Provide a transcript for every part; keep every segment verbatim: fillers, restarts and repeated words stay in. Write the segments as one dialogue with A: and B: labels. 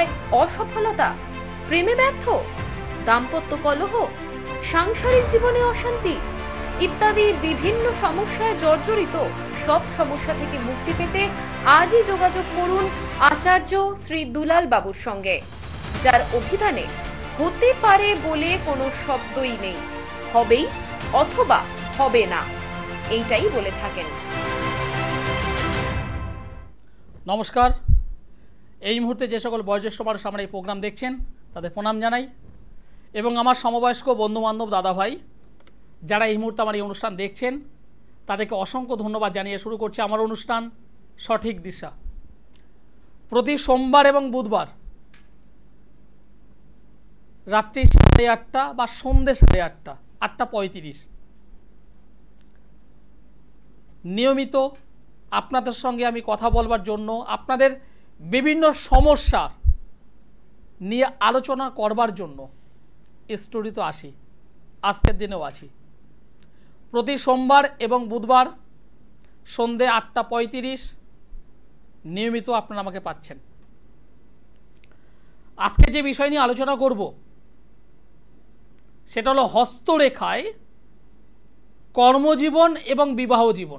A: ব্যবসায় অসফলতা, প্রেমে ব্যর্থ, দাম্পত্য কলহ, সাংসারিক জীবনে অশান্তি ইত্যাদি বিভিন্ন সমস্যায় জর্জরিত। সব সমস্যা থেকে মুক্তি পেতে আজই যোগাযোগ করুন আচার্য শ্রী দুলাল বাবুর সঙ্গে, যার অভিধানে হতে পারে বলে কোনো শব্দই নেই, হবেই অথবা হবে না, এইটাই বলে থাকেন।
B: নমস্কার। এই মুহূর্তে যে সকল বয়োজ্যেষ্ঠ মানুষ আমার এই প্রোগ্রাম দেখছেন তাদের প্রণাম জানাই, এবং আমার সমবয়স্ক বন্ধুবান্ধব দাদা ভাই যারা এই মুহূর্তে আমার এই অনুষ্ঠান দেখছেন তাদেরকে অসংখ্য ধন্যবাদ জানিয়ে শুরু করছি আমার অনুষ্ঠান সঠিক দিশা। প্রতি সোমবার এবং বুধবার রাত্রি সাড়ে আটটা বা সন্ধ্যে সাড়ে আটটা আটটা পঁয়ত্রিশ নিয়মিত আপনাদের সঙ্গে আমি কথা বলবার জন্য, আপনাদের বিভিন্ন সমস্যা নিয়ে আলোচনা করবার জন্য স্টুডিওতে আসি। আজকের দিনেও আছি। প্রতি সোমবার এবং বুধবার সন্ধ্যে আটটা পঁয়ত্রিশ নিয়মিত আপনারা আমাকে পাচ্ছেন। আজকে যে বিষয় নিয়ে আলোচনা করব সেটা হলো হস্তরেখায় কর্মজীবন এবং বিবাহ জীবন।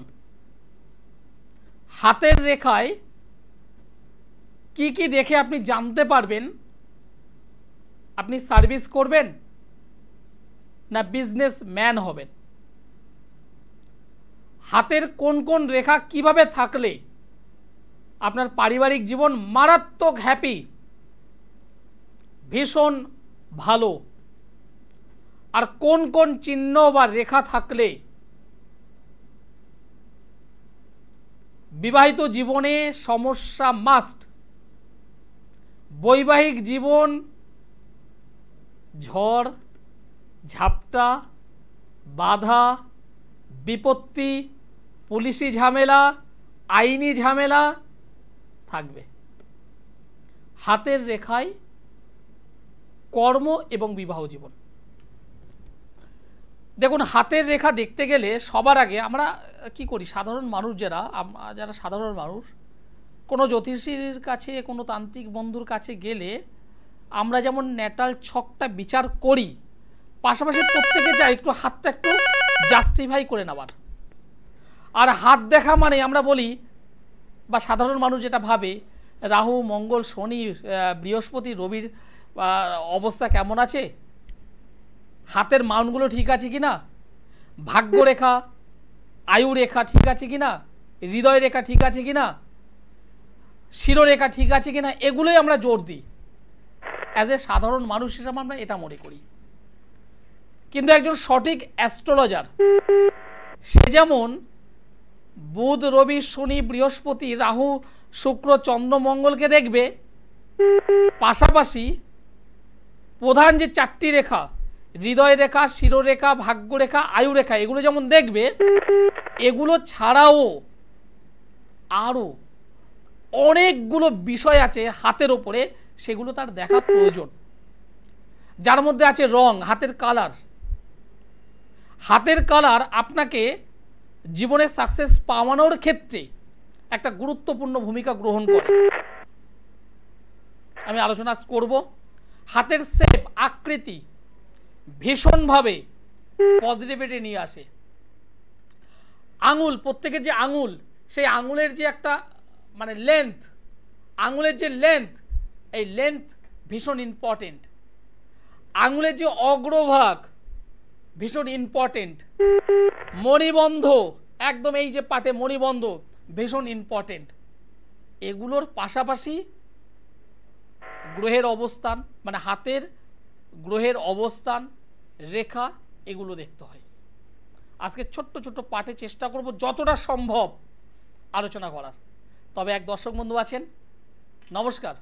B: হাতের রেখায় কি কি দেখে আপনি জানতে পারবেন আপনি সার্ভিস করবেন না বিজনেস ম্যান হবেন। হাতের কোন কোন রেখা কিভাবে থাকলে আপনার পারিবারিক জীবন মারাত্মক হ্যাপি, ভীষণ ভালো, আর কোন কোন চিহ্ন বা রেখা থাকলে বিবাহিত জীবনে সমস্যা মাস্ট, বৈবাহিক জীবন ঝড় ঝাপটা, বাধা, বিপত্তি, পুলিশি ঝামেলা, আইনি ঝামেলা থাকবে। হাতের রেখায় কর্ম এবং বিবাহ জীবন। দেখুন, হাতের রেখা দেখতে গেলে সবার আগে আমরা কি করি, সাধারণ মানুষ যারা যারা সাধারণ মানুষ কোনো জ্যোতিষীর কাছে, কোনো তান্ত্রিক বন্ধুর কাছে গেলে আমরা যেমন ন্যাটাল ছকটা বিচার করি, পাশাপাশি প্রত্যেকে চাই একটু হাতটা একটু জাস্টিফাই করে নেবার। আর হাত দেখা মানে আমরা বলি, বা সাধারণ মানুষ যেটা ভাবে, রাহু, মঙ্গল, শনি, বৃহস্পতি, রবির অবস্থা কেমন আছে, হাতের মাউনগুলো ঠিক আছে কিনা, ভাগ্যরেখা, আয়ু রেখা ঠিক আছে কিনা, হৃদয় রেখা ঠিক আছে কিনা, শিরোরেখা ঠিক আছে কিনা, এগুলোই আমরা জোর দিই। অ্যাজ এ সাধারণ মানুষ হিসাবে আমরা এটা মনে করি। কিন্তু একজন সঠিক অ্যাস্ট্রোলজার সে যেমন বুধ, রবি, শনি, বৃহস্পতি, রাহু, শুক্র, চন্দ্র, মঙ্গলকে দেখবে, পাশাপাশি প্রধান যে চারটি রেখা, হৃদয় রেখা, শিরোরেখা, ভাগ্যরেখা, আয়ু রেখা, এগুলো যেমন দেখবে, এগুলো ছাড়াও আরও অনেকগুলো বিষয় আছে হাতের ওপরে, সেগুলো তার দেখা প্রয়োজন। যার মধ্যে আছে রং, হাতের কালার। হাতের কালার আপনাকে জীবনে সাকসেস পাওয়ানোর ক্ষেত্রে একটা গুরুত্বপূর্ণ ভূমিকা গ্রহণ করে। আমি আলোচনা করব হাতের শেপ, আকৃতি ভীষণভাবে পজিটিভিটি নিয়ে আসে। আঙুল, প্রত্যেকের যে আঙুল, সেই আঙুলের যে একটা মানে লেন্থ, আঙুলের যে লেন্থ, এই লেন্থ ভীষণ ইম্পর্টেন্ট। আঙুলের যে অগ্রভাগ ভীষণ ইম্পর্টেন্ট। মণিবন্ধ, একদম এই যে পাটে মণিবন্ধ ভীষণ ইম্পর্টেন্ট। এগুলোর পাশাপাশি গ্রহের অবস্থান, মানে হাতের গ্রহের অবস্থান, রেখা, এগুলো দেখতে হয়। আজকে ছোট্ট ছোট্ট পাঠে চেষ্টা করব যতটা সম্ভব আলোচনা করার। তবে এক দর্শক বন্ধু আছেন। নমস্কার।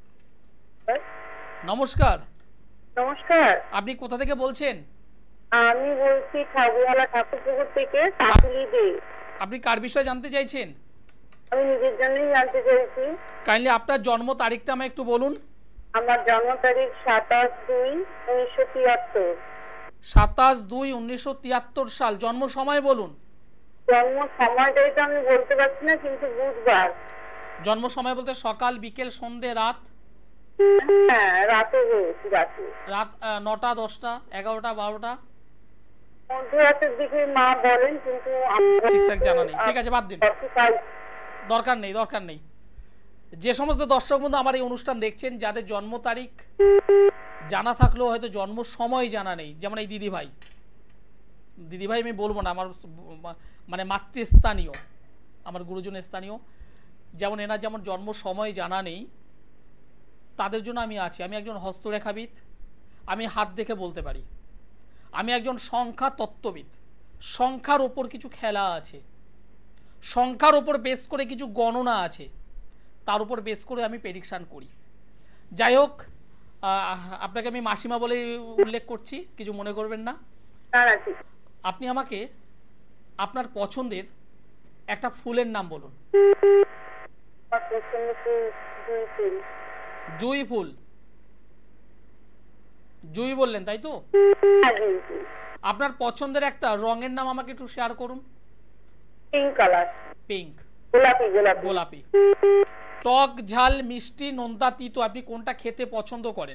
B: নমস্কার।
C: নমস্কার।
B: আপনি কোথা থেকে বলছেন?
C: আমি বলছি ঠাকুরওয়ালা ঠাকুরপুকুর থেকে কাকুলি দে।
B: আপনি কার বিষয়ে জানতে চাইছেন?
C: আমি নিজের জন্যই জানতে চাইছি।
B: কাইন্ডলি আপনার জন্ম তারিখটা আমায় একটু বলুন।
C: আমার জন্ম তারিখ সাতাশ দুই উনিশশো তিয়াত্তর।
B: সাতাশ দুই উনিশশো তিয়াত্তর সাল। জন্ম সময় বলুন।
C: জন্ম সময়টাই তো আমি বলতে পারছি না, কিন্তু বুধবার।
B: জন্ম সময় বলতে সকাল, বিকেল, সন্ধে, রাত?
C: হ্যাঁ, রাতে হয়েছে, রাতে
B: রাত আহ, নটা দশটা এগারোটা বারোটা
C: মধ্যরাতের দিকে মা বলেন, কিন্তু আমরা
B: ঠিকঠাক জানা নেই। ঠিক আছে, বাদ দিন,
C: গতকাল
B: দরকার নেই দরকার নেই। যে সমস্ত দর্শক বন্ধু আমার এই অনুষ্ঠান দেখছেন, যাদের জন্ম তারিখ জানা থাকলেও হয়তো জন্ম সময় জানা নেই, যেমন এই দিদিভাই, দিদিভাই আমি বলবো না, আমার মানে মাতৃস্থানীয়, আমার গুরুজন স্থানীয়, যেমন এনার যেমন জন্ম সময় জানা নেই, তাদের জন্য আমি আছি। আমি একজন হস্তরেখাবিদ, আমি হাত দেখে বলতে পারি। আমি একজন সংখ্যা তত্ত্ববিদ, সংখ্যার ওপর কিছু খেলা আছে, সংখ্যার ওপর বেস করে কিছু গণনা আছে, তার উপর বেস করে আমি প্রেডিকশান করি। যাই হোক, আপনাকে আমি মাসিমা বলে উল্লেখ করছি, কিছু মনে করবেন না। আপনি আমাকে আপনার পছন্দের একটা ফুলের নাম বলুন। জুই ফুল, জুই বললেন তাই তো? আপনার পছন্দের একটা রঙের নাম আমাকে একটু শেয়ার করুন।
C: Pink colour.
B: পিঙ্ক,
C: গোলাপি। গোলাপি
B: গোলাপি। টক ঝাল মিষ্টি নোনতা তিতো আপনি কোনটা খেতে পছন্দ করেন?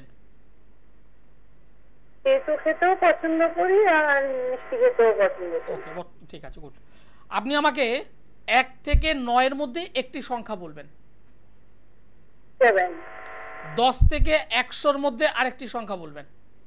C: তেতো খেতেও পছন্দ করি আর মিষ্টি খেতেও পছন্দ করি।
B: ওকে, ঠিক আছে, গুড। আপনি আমাকে এক থেকে নয়ের মধ্যে একটি সংখ্যা বলবেন।
C: সেভেন।
B: দশ থেকে একশোর মধ্যে আরেকটি সংখ্যা বলবেন।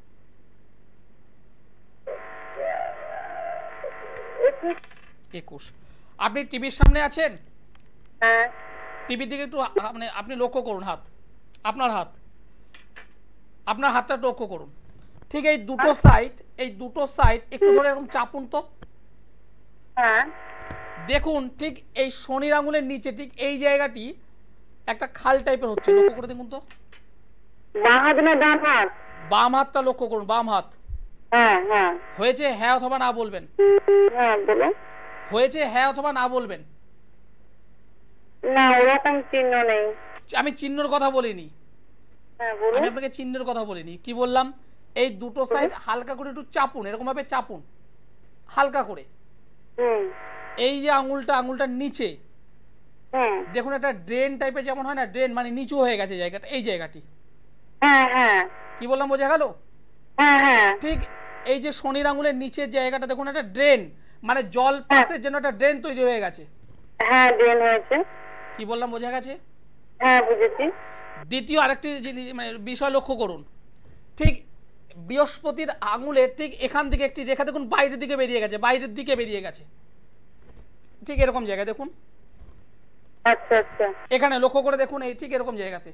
B: একুশ। আপনি টিভির সামনে আছেন?
C: হ্যাঁ।
B: টিভির দিকে একটু মানে আপনি লক্ষ্য করুন, হাত, আপনার হাত, আপনার হাতটা লক্ষ্য করুন। ঠিক এই দুটো সাইড, এই দুটো সাইড একটু ধরে এরকম চাপুন তো।
C: হ্যাঁ।
B: দেখুন ঠিক এই শনির আঙুলের নিচে ঠিক এই জায়গাটি একটা খাল টাইপের হচ্ছে, লক্ষ্য করে দেখুন তো।
C: বাম হাত না ডান হাত?
B: বাম হাতটা লক্ষ্য করুন, বাম হাত।
C: হ্যাঁ হ্যাঁ।
B: হয়েছে হ্যাঁ অথবা না বলবেন।
C: হ্যাঁ বলুন।
B: হয়েছে হ্যাঁ অথবা না বলবেন।
C: না, ওরকম চিহ্ন নেই।
B: আমি চিহ্নের কথা বলিনি,
C: হ্যাঁ বলুন।
B: আমি আপনাকে চিহ্নের কথা বলিনি। কি বললাম? এই দুটো সাইড হালকা করে একটু চাপুন, এরকম ভাবে চাপুন হালকা করে।
C: হুম।
B: এই যে আঙুলটা, আঙুলটার নিচে
C: হুম।
B: দেখুন একটা ড্রেন টাইপের, যেমন হয় না ড্রেন, মানে নিচু হয়ে গেছে জায়গাটা, এই জায়গাটি।
C: হ্যাঁ হ্যাঁ।
B: কি বললাম বোঝা গেল?
C: হ্যাঁ হ্যাঁ।
B: ঠিক এই যে শনির আঙুলের নিচের জায়গাটা দেখুন একটা ড্রেন, মানে জল পাসের জন্য একটা ড্রেন তৈরি হয়ে গেছে।
C: হ্যাঁ, ড্রেন হয়েছে।
B: কি বললাম বোঝা গেছে?
C: হ্যাঁ বুঝেছি।
B: দ্বিতীয় আরেকটি জিনিস মানে বিষয় লক্ষ্য করুন, ঠিক বৃহস্পতির আঙুলের ঠিক এখান থেকে একটি রেখা দেখুন বাইরের দিকে বেরিয়ে গেছে, বাইরের দিকে বেরিয়ে গেছে, ঠিক এরকম জায়গায় দেখুন।
C: আচ্ছা আচ্ছা।
B: এখানে লক্ষ্য করে দেখুন, এই ঠিক এরকম জায়গাতে,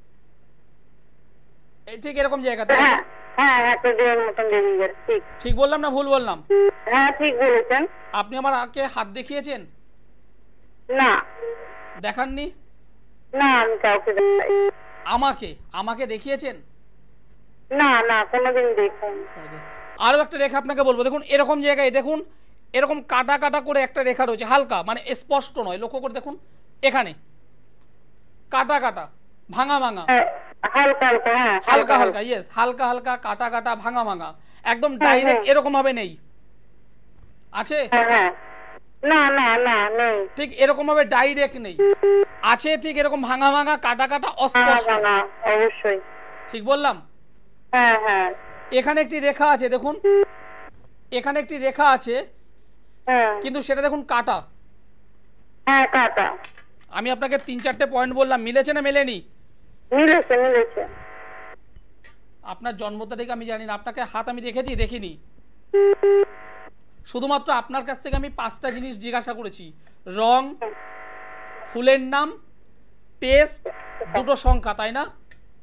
B: এই ঠিক এরকম জায়গাতে।
C: হ্যাঁ হ্যাঁ, একটা ড্রেন মতন বেরিয়ে গেছে। ঠিক
B: ঠিক বললাম না ভুল বললাম?
C: হ্যাঁ ঠিক বলেছেন।
B: আপনি আমার আগে হাত দেখিয়েছেন?
C: না।
B: দেখাননি?
C: না, আমি কাউকে দেখাই।
B: আমাকে আমাকে দেখিয়েছেন?
C: না না, কোনোদিন দেখিনি।
B: আরো একটা রেখা আপনাকে বলবো, দেখুন এরকম জায়গায় দেখুন, এরকম কাটা কাটা করে একটা রেখা রয়েছে, হালকা, মানে স্পষ্ট নয়, লক্ষ্য করে দেখুন এখানে কাটা কাটা ভাঙা ভাঙা,
C: হালকা হালকা। হ্যাঁ
B: হালকা হালকা, ইয়েস, হালকা হালকা কাটা কাটা ভাঙা ভাঙা, একদম ডাইরেক্ট এরকম ভাবে নেই, আছে?
C: হ্যাঁ। না না না, নেই।
B: ঠিক এরকম ভাবে ডাইরেক্ট নেই, আছে ঠিক এরকম ভাঙা ভাঙা কাটা কাটা অস্পষ্ট।
C: অবশ্যই
B: ঠিক বললাম?
C: হ্যাঁ হ্যাঁ।
B: এখানে একটি রেখা আছে দেখুন, এখানে একটি রেখা আছে, কিন্তু সেটা দেখুন কাটা।
C: হ্যাঁ কাটা।
B: আমি আপনাকে তিন চারটে পয়েন্ট বললাম, মিলেছে না মেলেনি?
C: মিলেছে মিলেছে।
B: আপনার জন্ম তারিখ আমি জানি না, আপনাকে হাত আমি দেখেছি দেখিনি, শুধুমাত্র আপনার কাছ থেকে আমি পাঁচটা জিনিস জিজ্ঞাসা করেছি, রং, ফুলের নাম, টেস্ট, দুটো সংখ্যা, তাই না?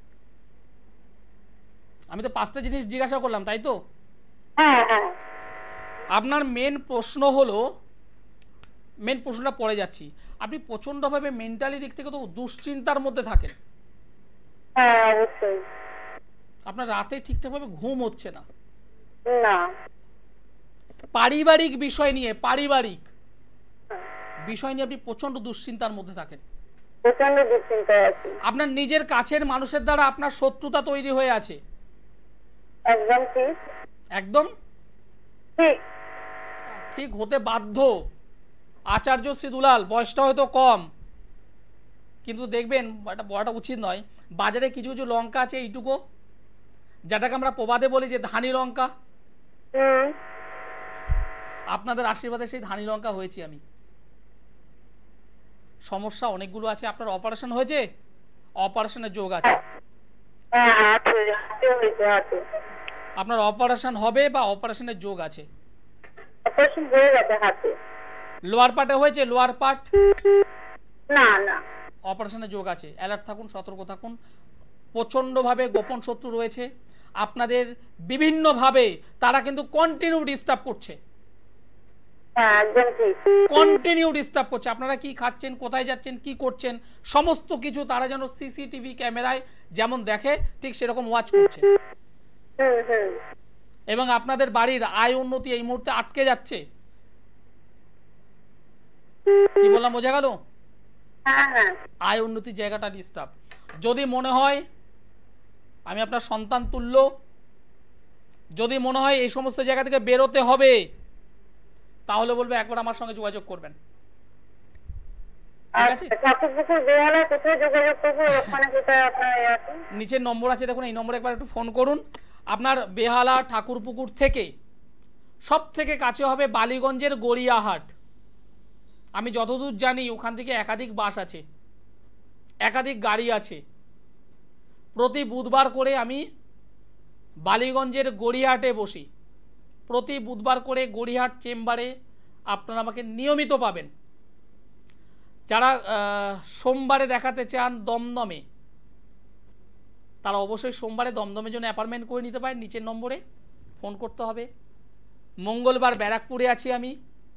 B: আমি তো পাঁচটা জিনিস জিজ্ঞাসা করলাম, তাই তো?
C: হ্যাঁ হ্যাঁ।
B: আপনার মেন প্রশ্ন হলো, মেন প্রশ্নটা পড়ে যাচ্ছি, আপনি প্রচন্ডভাবে মেন্টালি দিক থেকে তো দুশ্চিন্তার মধ্যে থাকেন।
C: হ্যাঁ অবশ্যই।
B: আপনার রাতে ঠিকঠাকভাবে ঘুম হচ্ছে না।
C: না।
B: পারিবারিক বিষয় নিয়ে, পারিবারিক বিষয় নিয়ে আপনি প্রচন্ড দুশ্চিন্তার মধ্যে থাকেন।
C: প্রচন্ড দুশ্চিন্তায় আছি।
B: আপনার নিজের কাছের মানুষের দ্বারা আপনার শত্রুতা তৈরি হয়ে আছে।
C: একদম ঠিক।
B: একদম
C: ঠিক।
B: ঠিক হতে বাধ্য। আচার্য শ্রী দুলাল, বয়সটা হয়তো কম কিন্তু দেখবেন এটা বলাটা উচিত নয়, বাজারে কিছু কিছু লঙ্কা আছে এইটুকু, যেটাকে আমরা প্রবাদে বলি যে ধানি লঙ্কা। আপনাদের আশীর্বাদে সেই ধানি লঙ্কা হয়েছি আমি। সমস্যা অনেকগুলো আছে। আপনার অপারেশন হয়েছে, অপারেশনের যোগ আছে। আপনার অপারেশন হবে বা অপারেশনের যোগ আছে।
C: অপারেশন হয়ে গেছে হাতে।
B: লোয়ার পার্টে হয়েছে? লোয়ার পার্ট
C: না না।
B: অপারেশনের যোগ আছে। অ্যালার্ট থাকুন, সতর্ক থাকুন। প্রচণ্ডভাবে গোপন শত্রু রয়েছে আপনাদের বিভিন্নভাবে, তারা কিন্তু কন্টিনিউ ডিস্টার্ব করছে, কন্টিনিউ ডিস্টার্ব করছে। আপনারা কি খাচ্ছেন, কোথায় যাচ্ছেন, কি করছেন, সমস্ত কিছু তারা যেন সিসিটিভি ক্যামেরায় যেমন দেখে ঠিক সেরকম ওয়াচ করছে। এবং আপনাদের বাড়ির আয় উন্নতি এই মুহূর্তে আটকে যাচ্ছে। কি বললাম বোঝা গেল? আয় উন্নতির জায়গাটা ডিস্টার্ব। যদি মনে হয় আমি আপনার সন্তান তুল্য, যদি মনে হয় এই সমস্ত জায়গা থেকে বেরোতে হবে, তাহলে বলবে একবার আমার সঙ্গে যোগাযোগ করবেন। ঠিক আছে? নিচের নম্বর আছে দেখুন, এই নম্বরে একবার একটু ফোন করুন। আপনার বেহালা ঠাকুরপুকুর থেকে সব থেকে কাছে হবে বালিগঞ্জের গড়িয়াহাট। আমি যতদূর জানি ওখান থেকে একাধিক বাস আছে, একাধিক গাড়ি আছে। প্রতি বুধবার করে আমি বালিগঞ্জের গড়িয়াহাটে বসি। প্রতি বুধবার করে গড়িয়াহাট চেম্বারে আপনারা আমাকে নিয়মিত পাবেন। যারা সোমবারে দেখাতে চান দমদমে, তারা অবশ্যই সোমবারে দমদমের জন্য অ্যাপয়েন্টমেন্ট করে নিতে পারেন। নিচের নম্বরে ফোন করতে হবে। মঙ্গলবার ব্যারাকপুরে আছি আমি,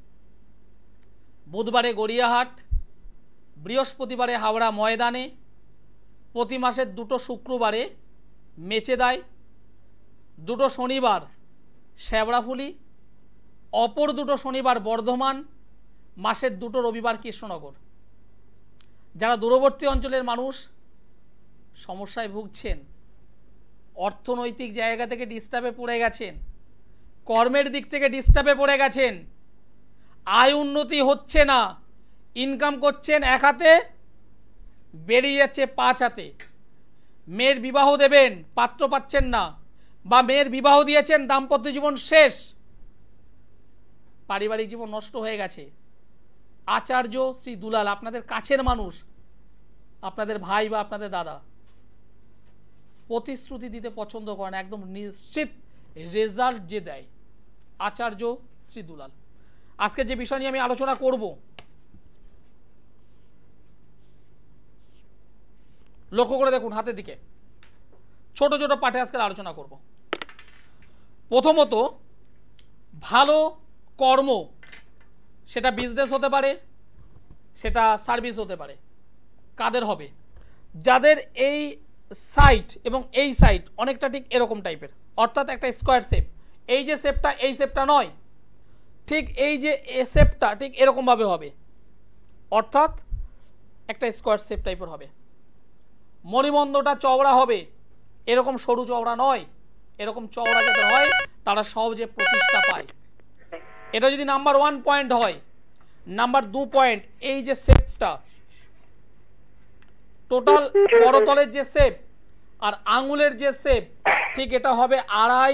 B: বুধবারে গড়িয়াহাট, বৃহস্পতিবারে হাওড়া ময়দানে, প্রতি মাসের দুটো শুক্রবারে মেচেদায়, দুটো শনিবার শ্যাবড়াফুলি, অপর দুটো শনিবার বর্ধমান, মাসের দুটো রবিবার কৃষ্ণনগর। যারা দূরবর্তী অঞ্চলের মানুষ সমস্যায় ভুগছেন, অর্থনৈতিক জায়গা থেকে ডিস্টার্বে পড়ে গেছেন, কর্মের দিক থেকে ডিস্টার্বে পড়ে গেছেন, আয় উন্নতি হচ্ছে না, ইনকাম করছেন এক হাতে, বেরিয়ে যাচ্ছে পাঁচ হাতে, মেয়ের বিবাহ দেবেন পাত্র পাচ্ছেন না, বা মেয়ের বিবাহ দিয়েছেন দাম্পত্য জীবন শেষ, পারিবারিক জীবন নষ্ট হয়ে গেছে, আচার্য শ্রী দুলাল আপনাদের কাছের মানুষ, আপনাদের ভাই বা আপনাদের দাদা, প্রতিশ্রুতি দিতে পছন্দ করেন, একদম নিশ্চিত রেজাল্ট যে দেয়, আচার্য শ্রী দুলাল। আজকে যে বিষয় নিয়ে আমি আলোচনা করব, লক্ষ্য করে দেখুন হাতের দিকে, ছোট ছোট পাঠে আজকে আলোচনা করব। প্রথমত, ভালো কর্ম, সেটা বিজনেস হতে পারে, সেটা সার্ভিস হতে পারে, কাদের হবে? যাদের এই সাইট এবং এই সাইট অনেকটা ঠিক এরকম টাইপের, অর্থাৎ একটা স্কোয়ার শেপ, এই যে শেপটা এই শেপটা নয়, ঠিক এই যে শেপটা ঠিক এরকমভাবে হবে, অর্থাৎ একটা স্কোয়ার শেপ টাইপের হবে। মণিবন্ধটা চওড়া হবে, এরকম সরু চওড়া নয়, এরকম চওড়া যাদের হয় তারা সহজে প্রতিষ্ঠা পায়। এটা যদি নাম্বার ওয়ান পয়েন্ট হয়, নাম্বার দু পয়েন্ট, এই যে শেপটা টোটাল করতলের যে শেপ আর আঙুলের যে শেপ, ঠিক এটা হবে আড়াই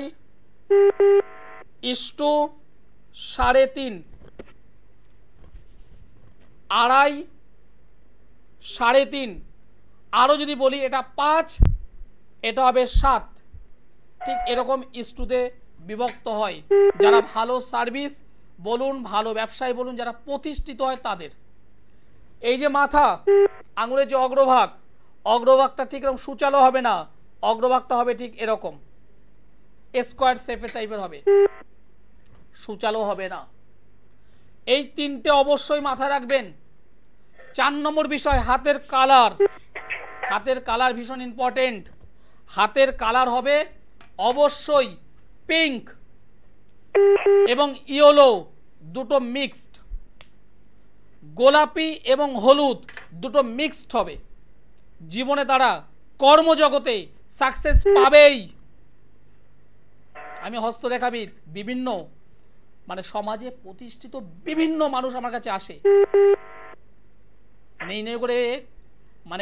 B: ইস্টু সাড়ে তিন, আড়াই সাড়ে তিন, আরও যদি বলি এটা পাঁচ, এটা হবে সাত, ঠিক এরকম ইস্টুতে বিভক্ত হয়। যারা ভালো সার্ভিস বলুন, ভালো ব্যবসায়ী বলুন, যারা প্রতিষ্ঠিত হয় তাদের এই যে মাথা, আঙুলের যে অগ্রভাগ, অগ্রভাগটা ঠিক এরকম সুচালো হবে না, অগ্রভাগটা হবে ঠিক এরকম স্কোয়ার শেপের টাইপের হবে, সুচালো হবে না। এই তিনটে অবশ্যই মাথায় রাখবেন। চার নম্বর বিষয়, হাতের কালার। হাতের কালার ভীষণ ইম্পর্টেন্ট। হাতের কালার হবে অবশ্যই পিঙ্ক এবং ইয়েলো দুটো মিক্সড, গোলাপি এবং হলুদ দুটো মিক্সড হবে। জীবনে তারা কর্মজগতে সাকসেস পাবেই। আমি হস্তরেখাবিদ, বিভিন্ন মানে সমাজে প্রতিষ্ঠিত বিভিন্ন মানুষ আমার কাছে আসে, নেই নেই করে মানে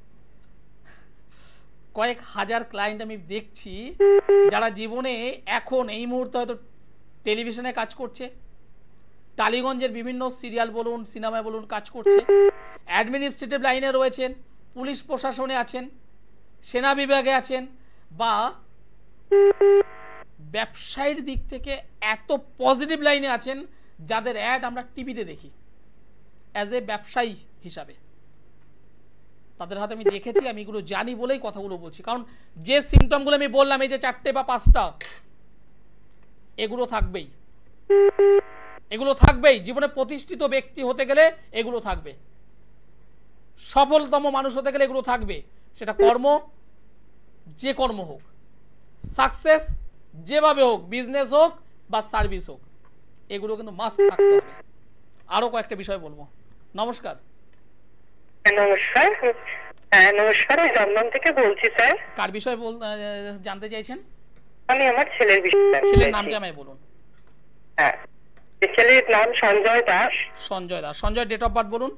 B: কয়েক হাজার ক্লায়েন্ট আমি দেখছি যারা জীবনে এখন এই মুহূর্তে হয়তো টেলিভিশনে কাজ করছে, টালিগঞ্জের বিভিন্ন সিরিয়াল বলুন, সিনেমায় বলুন কাজ করছে, অ্যাডমিনিস্ট্রেটিভ লাইনে রয়েছেন, পুলিশ প্রশাসনে আছেন, সেনা বিভাগে আছেন, বা ব্যবসায়ীর দিক থেকে এত পজিটিভ লাইনে আছেন যাদের অ্যাড আমরা টিভিতে দেখি অ্যাজ এ ব্যবসায়ী হিসাবে। তাদের হাতে আমি দেখেছি, আমি এগুলো জানি বলেই কথাগুলো বলছি। কারণ যে সিমটমগুলো আমি বললাম, এই যে চারটে বা পাঁচটা, এগুলো থাকবেই, এগুলো থাকবেই। জীবনে প্রতিষ্ঠিত ব্যক্তি হতে গেলে এগুলো থাকবে, সফলতম মানুষ হতে গেলে এগুলো থাকবে। সেটা কর্ম, যে কর্ম হোক, সাকসেস যেভাবে হোক, বিজনেস হোক বা সার্ভিস হোক, এগুলো কিন্তু মাস্ট থাকতে হবে। আরো কয়েকটা বিষয় বলবো। নমস্কার।
C: নমস্কার। হ্যাঁ নমস্কার, আমি দমদম থেকে বলছি স্যার।
B: কার বিষয় জানতে চাইছেন?
C: আমি আমার ছেলের বিষয়ে।
B: ছেলের নামটা আমায় বলুন।
C: হ্যাঁ, ছেলের নাম Sanjay Das.
B: Sanjay Das. Sanjay date of birth বলুন।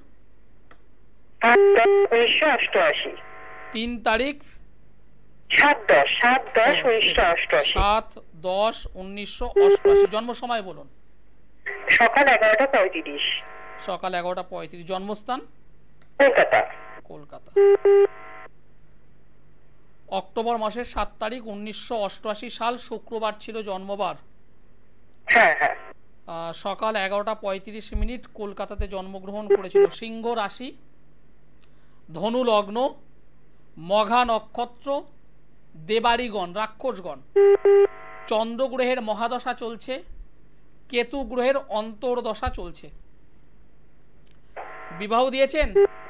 C: উনিশশো অষ্টআশি।
B: তিন তারিখ
C: সাত দশ সাত দশ উনিশশো অষ্টআশি।
B: সাত দশ উনিশশো অষ্টআশি। জন্ম সময় বলুন।
C: সকাল এগারোটা পঁয়ত্রিশ।
B: সকাল এগারোটা পঁয়ত্রিশ। জন্মস্থান
C: কলকাতা।
B: কলকাতা। অক্টোবর মাসের সাত তারিখ উনিশশো অষ্টআশি সাল শুক্রবার ছিল জন্মবার।
C: হ্যাঁ হ্যাঁ।
B: সকাল এগারোটা পঁয়ত্রিশ মিনিট কলকাতাতে জন্মগ্রহণ করেছিল। সিংহ রাশি, ধনু লগ্ন, মঘা নক্ষত্র, দেবাড়িগণ রাক্ষসগণ। চন্দ্র গ্রহের মহাদশা চলছে, কেতু গ্রহের অন্তর্দশা চলছে। বিবাহ দিয়েছেন?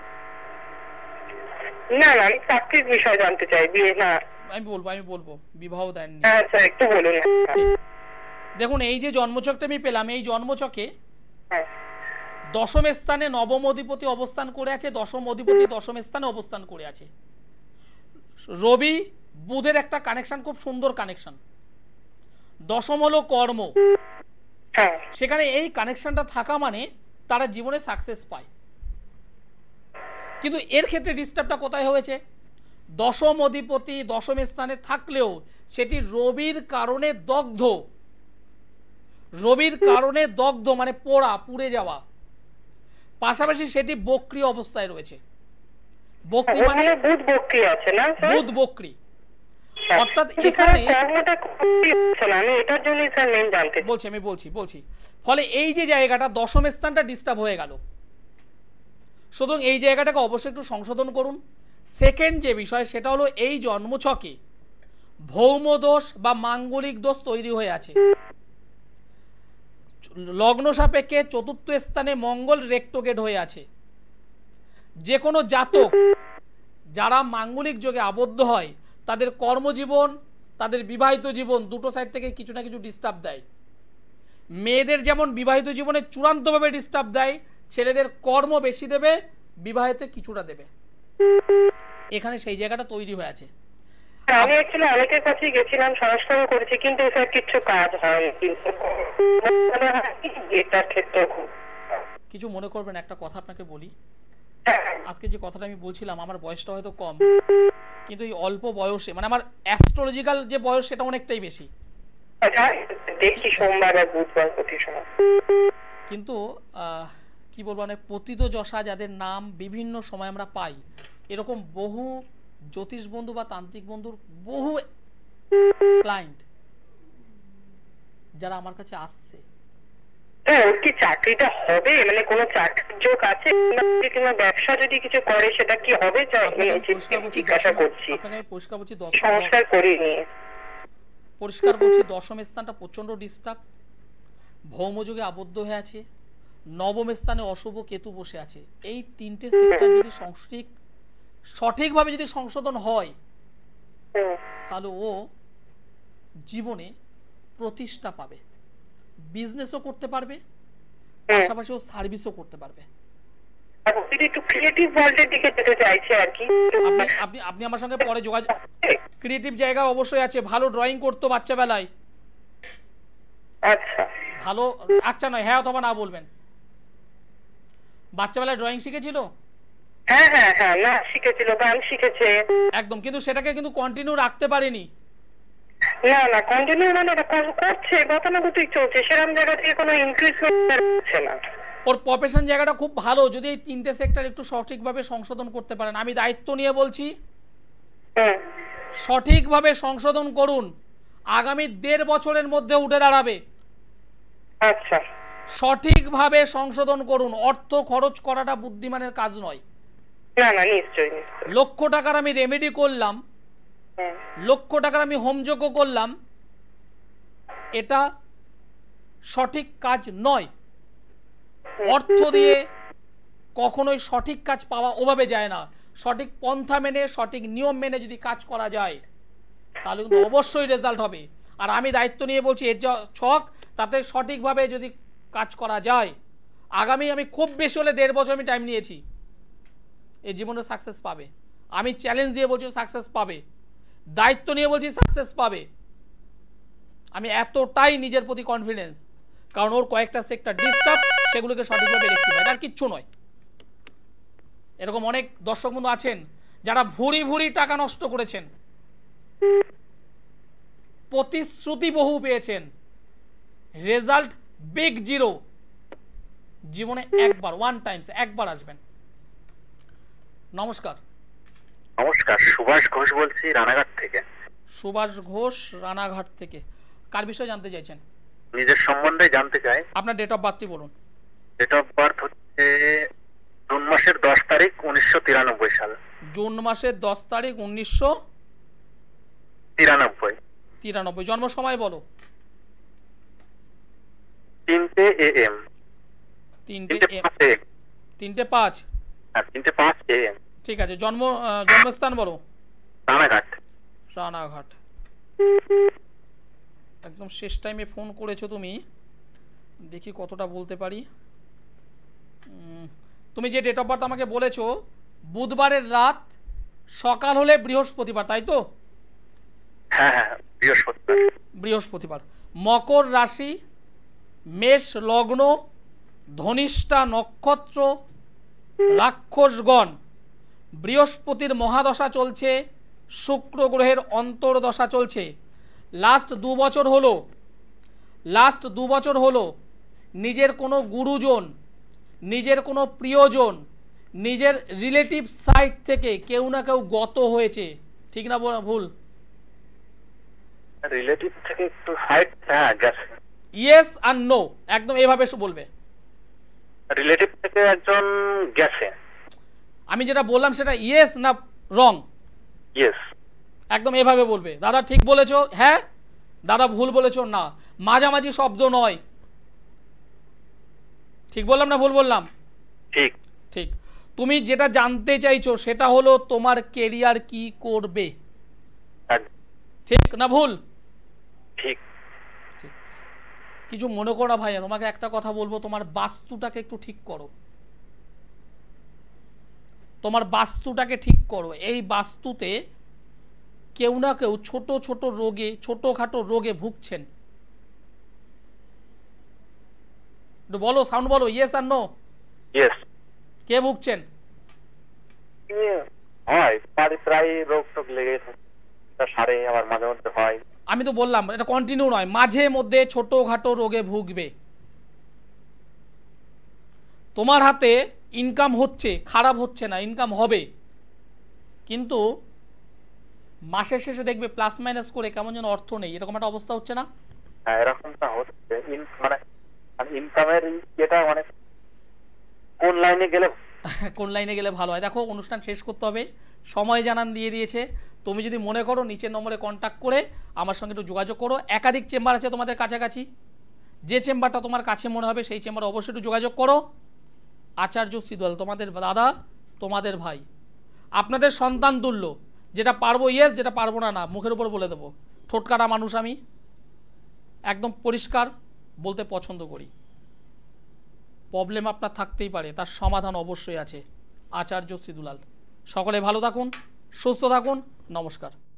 C: না না, আমি চাকরির বিষয় জানতে চাই। বিয়ে না,
B: আমি বলবো আমি বলবো বিবাহ দেননি।
C: আচ্ছা একটু বলুন।
B: দেখুন, এই যে জন্মছকটা আমি পেলাম, এই জন্মছকে দশম স্থানে নবম অধিপতি অবস্থান করে আছে, দশম অধিপতি দশম স্থানে অবস্থান করে আছে। রবি বুধের একটা কানেকশন, খুব সুন্দর কানেকশন। দশম হলো কর্ম, সেখানে এই কানেকশনটা থাকা মানে তারা জীবনে সাকসেস পায়। কিন্তু এর ক্ষেত্রে ডিস্টার্বটা কোথায় হয়েছে? দশম অধিপতি দশম স্থানে থাকলেও সেটি রবির কারণে দগ্ধ। রবির কারণে দগ্ধ মানে পোড়া, পুড়ে যাওয়া। পাশাপাশি সেটি বক্রি অবস্থায় রয়েছে। বক্রি মানে
C: বুধ বক্রি আছে না?
B: বুধ বক্রি, অর্থাৎ এখানে
C: আমি এটার জন্যই স্যার মেইন জানতে
B: বলছি আমি বলছি বলছি ফলে এই যে জায়গাটা দশম স্থানটা ডিস্টার্ব হয়ে গেল। সুতরাং এই জায়গাটাকে অবশ্যই একটু সংশোধন করুন। সেকেন্ড যে বিষয় সেটা হলো এই জন্মছকে ভৌম দোষ বা মাঙ্গলিক দোষ তৈরি হয়ে আছে। লগ্ন সাপেক্ষে চতুর্থ স্থানে মঙ্গল রেক্টোগেট হয়ে আছে। যে কোনো জাতক যারা মাঙ্গলিক যোগে আবদ্ধ হয় তাদের কর্মজীবন, তাদের বিবাহিত জীবন দুটো সাইড থেকে কিছু না কিছু ডিস্টার্ব দেয়। মেয়েদের যেমন বিবাহিত জীবনে চূড়ান্তভাবে ডিস্টার্ব দেয়, ছেলেদের কর্ম বেশি দেবে, বিবাহিতে কিছুটা দেবে। এখানে সেই জায়গাটা তৈরি হয়ে আছে।
C: আমি অ্যাকচুয়ালি অনেকের কাছে গেছিলাম, সংস্কার করেছি, কিন্তু স্যার কিছু কাজ হয়নি। এটার ক্ষেত্রে
B: কিছু মনে করবেন, একটা কথা আপনাকে বলি। আজকে যে কথাটা আমি বলছিলাম, আমার বয়সটা হয়তো কম, কিন্তু এই অল্প বয়সে মানে আমার অ্যাস্ট্রোলজিক্যাল যে বয়স সেটা অনেকটাই বেশি।
C: দেখি সোমবার আর বুধবার প্রতি সময়।
B: কিন্তু কি বলবো, মানে পতিত যশা যাদের নাম বিভিন্ন সময় আমরা পাই, এরকম বহু জ্যোতিষ বন্ধু বা তান্ত্রিক বন্ধুর বহু ক্লায়েন্ট যারা আমার কাছে আসছে।
C: ওর কি চাকরিটা হবে, মানে কোনো চাকরির যোগ আছে কিংবা ব্যবসা যদি কিছু করে সেটা কি হবে? জিজ্ঞাসা করছি,
B: পরিষ্কার বলছি,
C: সংস্কার করিনি।
B: পরিষ্কার বলছি, দশম স্থানটা প্রচন্ড ডিস্টার্ব, ভৌমযুগে আবদ্ধ হয়ে আছে, নবম স্থানে অশুভ কেতু বসে আছে। এই তিনটে সেক্টর যদি সংশ্লিষ্ট সঠিকভাবে যদি সংশোধন হয় তাহলে ও জীবনে প্রতিষ্ঠা পাবে, বিজনেসও করতে পারবে, পাশাপাশি ও সার্ভিসও করতে পারবে।
C: একটু ক্রিয়েটিভ ওয়ার্ল্ডের দিকে যেতে চাইছে আর কি।
B: আপনি আপনি আপনি আমার সঙ্গে পরে যোগাযোগ। ক্রিয়েটিভ জায়গা অবশ্যই আছে, ভালো ড্রয়িং করতো বাচ্চা বেলায়।
C: আচ্ছা,
B: ভালো, আচ্ছা নয় হ্যাঁ অথবা না বলবেন। বাচ্চাবেলায় ড্রয়িং শিখেছিল?
C: হ্যাঁ হ্যাঁ হ্যাঁ, না শিখেছিল, গান শিখেছে
B: একদম, কিন্তু সেটাকে কিন্তু কন্টিনিউ রাখতে পারেনি।
C: না না কন্টিনিউ মানে এটা করছে, গতানুগতিক চলছে, সেরকম জায়গা থেকে কোনো ইনক্রিজমেন্ট হচ্ছে না।
B: ওর প্রফেশন জায়গাটা খুব ভালো, যদি এই তিনটে সেক্টর একটু সঠিকভাবে সংশোধন করতে পারেন, আমি দায়িত্ব নিয়ে বলছি
C: হুম।
B: সঠিকভাবে সংশোধন করুন, আগামী দেড় বছরের মধ্যে উঠে দাঁড়াবে।
C: আচ্ছা।
B: সঠিকভাবে সংশোধন করুন, অর্থ খরচ করাটা বুদ্ধিমানের কাজ নয়।
C: না না নিশ্চয়ই নিশ্চয়ই।
B: লক্ষ টাকার আমি রেমেডি করলাম,
C: হুম।
B: লক্ষ টাকার আমি হোমযজ্ঞ করলাম, এটা সঠিক কাজ নয়। অর্থ দিয়ে কখনোই সঠিক কাজ পাওয়া ওভাবে যায় না। সঠিক পন্থা মেনে সঠিক নিয়ম মেনে যদি কাজ করা যায় তাহলে কিন্তু অবশ্যই রেজাল্ট হবে। আর আমি দায়িত্ব নিয়ে বলছি, এর যা ছক তাতে সঠিকভাবে যদি কাজ করা যায়, আগামী আমি খুব বেশি হলে দেড় বছর আমি টাইম নিয়েছি, এই জীবনে সাকসেস পাবে। আমি চ্যালেঞ্জ দিয়ে বলছি সাকসেস পাবে, দায়িত্ব নিয়ে বলছি সাকসেস পাবে। আমি এতটাই নিজের প্রতি কনফিডেন্স, কারণ ওর কয়েকটা সেক্টর ডিস্টার্ব, সেগুলোকে সঠিকভাবে রেক্টিফাই, আর কিচ্ছু নয়। এরকম অনেক দর্শক বন্ধু আছেন যারা ভুরি ভুরি টাকা নষ্ট করেছেন, প্রতিশ্রুতি বহু পেয়েছেন, রেজাল্ট বিগ জিরো। জীবনে একবার, ওয়ান টাইমস, একবার আসবেন। নমস্কার।
D: নমস্কার, সুভাষ ঘোষ বলছি রানাঘাট থেকে।
B: সুভাষ ঘোষ রানাঘাট থেকে, কার বিষয়ে জানতে চাইছেন?
D: নিজের সম্বন্ধে জানতে চাই।
B: আপনার ডেট অফ বার্থটি বলুন।
D: ডেট অফ বার্থ হচ্ছে জুন মাসের দশ তারিখ উনিশশো তিরানব্বই সাল।
B: জুন মাসের দশ তারিখ উনিশশো
D: তিরানব্বই।
B: তিরানব্বই। জন্ম সময় বলো।
D: তিনটে এ এম।
B: তিনটে
D: তিনটে পাঁচ এ এম।
B: তিনটে পাঁচ
D: হ্যাঁ, তিনটে পাঁচ এ এম।
B: ঠিক আছে। জন্ম জন্মস্থান বলো।
D: রানাঘাট।
B: রানাঘাট। একদম শেষ টাইমে ফোন করেছো তুমি, দেখি কতটা বলতে পারি। তুমি যে ডেট অফ বার্থ আমাকে বলেছো, বুধবারের রাত, সকাল হলে বৃহস্পতিবার, তাই তো?
D: হ্যাঁ হ্যাঁ, বৃহস্পতিবার।
B: বৃহস্পতিবার। মকর রাশি, মেষ লগ্ন, ধনিষ্ঠা নক্ষত্র, রাক্ষসগণ। বৃহস্পতির মহাদশা চলছে, শুক্র গ্রহের অন্তর্দশা চলছে। লাস্ট দু বছর হলো লাস্ট দু বছর হলো নিজের কোনো গুরুজন, নিজের কোনো প্রিয়জন, নিজের রিলেটিভ সাইড থেকে কেউ না কেউ গত হয়েছে, ঠিক না ভুল?
D: রিলেটিভ থেকে একটু সাইড, হ্যাঁ গেছে।
B: ইয়েস আর নো, একদম এভাবে বলবে।
D: রিলেটিভ থেকে একজন গেছে।
B: আমি যেটা বললাম সেটা ইয়েস না রং?
D: ইয়েস।
B: একদম এভাবে বলবে, দাদা ঠিক বলেছো, হ্যাঁ, দাদা ভুল বলেছো, না। মাঝামাঝি শব্দ নয়। ঠিক বললাম না ভুল বললাম?
D: ঠিক।
B: ঠিক। তুমি যেটা জানতে চাইছো সেটা হলো তোমার কেরিয়ার কি করবে, ঠিক না ভুল?
D: ঠিক।
B: কিছু মনে করো না ভাইয়া, তোমাকে একটা কথা বলবো, তোমার বাস্তুটাকে একটু ঠিক করো। তোমার বাস্তুটাকে ঠিক করো। এই বাস্তুতে কেউ না কেউ ছোট ছোট রোগে, ছোটখাটো রোগে ভুগছেন। বলো, সাউন্ড বলো, ইয়েস আর নো?
D: ইয়েস।
B: কে ভুগছেন?
D: হয়, প্রায় রোগ টোগ লেগে থাকে, সারে আবার মাঝে মধ্যে হয়।
B: আমি তো বললাম এটা কন্টিনিউ নয়, মাঝে মধ্যে ছোটখাটো রোগে ভুগবে। তোমার হাতে ইনকাম হচ্ছে, খারাপ হচ্ছে না, ইনকাম হবে, কিন্তু মাসের শেষে দেখবে প্লাস মাইনাস করে কেমন যেন অর্থ নেই, এরকম একটা অবস্থা হচ্ছে না?
D: হ্যাঁ, এরকমটা হচ্ছে। মানে ইনকামের এটা মানে কোন লাইনে গেলে
B: কোন লাইনে গেলে ভালো হয়? দেখো, অনুষ্ঠান শেষ করতে হবে, সময় জানান দিয়ে দিয়েছে। তুমি যদি মনে করো নিচের নম্বরে কন্ট্যাক্ট করে আমার সঙ্গে একটু যোগাযোগ করো। একাধিক চেম্বার আছে তোমাদের কাছাকাছি, যে চেম্বারটা তোমার কাছে মনে হবে সেই চেম্বারে অবশ্যই একটু যোগাযোগ করো। আচার্য শ্রী দুলাল তোমাদের দাদা, তোমাদের ভাই, আপনাদের সন্তান তুল্য। যেটা পারবো ইয়েস, যেটা পারবো না না, মুখের উপর বলে দেবো। ঠোঁটকাটা মানুষ আমি, একদম পরিষ্কার বলতে পছন্দ করি। প্রবলেম আপনার থাকতেই পারে, তার সমাধান অবশ্যই আছে। আচার্য শ্রী দুলাল। সকলে ভালো থাকুন, সুস্থ থাকুন, নমস্কার।